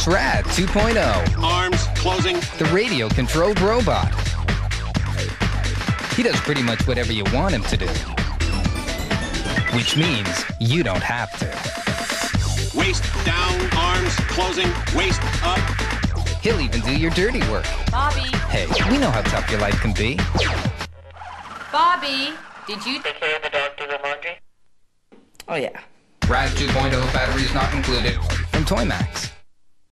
It's RAD 2.0. Arms closing. The radio-controlled robot. He does pretty much whatever you want him to do. Which means you don't have to. Waist down, arms closing, waist up. He'll even do your dirty work. Bobby. Hey, we know how tough your life can be. Bobby, did you Take care of the dog do the laundry? Oh, yeah. RAD 2.0 batteries not included. From Toymax.